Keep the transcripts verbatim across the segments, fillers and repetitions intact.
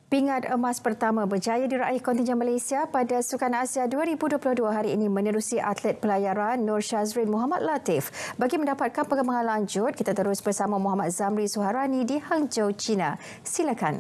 Pingat emas pertama berjaya diraih kontingen Malaysia pada Sukan Asia dua ribu dua puluh dua hari ini menerusi atlet pelayaran Nur Shazrin Muhammad Latif. Bagi mendapatkan perkembangan lanjut, kita terus bersama Muhammad Zamri Suharani di Hangzhou, China. Silakan.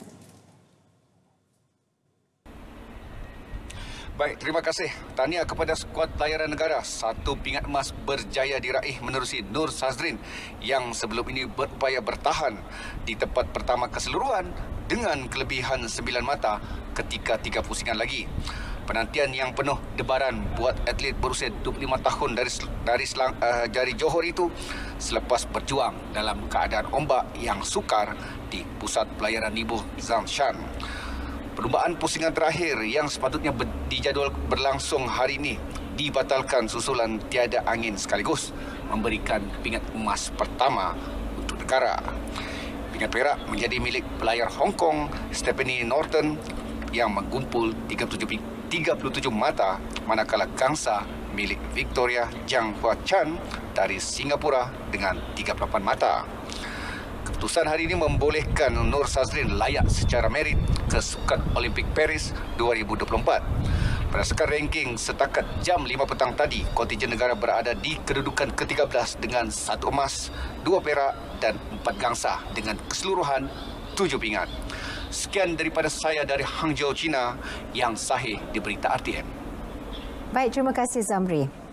Baik, terima kasih. Tahniah kepada skuad pelayaran negara. Satu pingat emas berjaya diraih menerusi Nur Shazrin yang sebelum ini berupaya bertahan di tempat pertama keseluruhan dengan kelebihan sembilan mata ketika tiga pusingan lagi. Penantian yang penuh debaran buat atlet berusia dua puluh lima tahun dari dari, selang, uh, dari Johor itu selepas berjuang dalam keadaan ombak yang sukar di pusat pelayaran Ibu Zangshan. Perlumbaan pusingan terakhir yang sepatutnya dijadual berlangsung hari ini dibatalkan susulan tiada angin sekaligus memberikan pingat emas pertama untuk negara. Pingat perak menjadi milik pelayar Hong Kong Stephanie Norton yang menggumpul tiga puluh tujuh mata, manakala gangsa milik Victoria Jiang Hua Chan dari Singapura dengan tiga puluh lapan mata. Keputusan hari ini membolehkan Nur Shazrin layak secara merit ke Sukan Olimpik Paris dua ribu dua puluh empat. Berdasarkan ranking setakat jam lima petang tadi, kontingen negara berada di kedudukan ke tiga belas dengan satu emas, dua perak dan empat gangsa dengan keseluruhan tujuh pingat. Sekian daripada saya dari Hangzhou, China yang sahih di Berita R T M. Baik, terima kasih Zamri.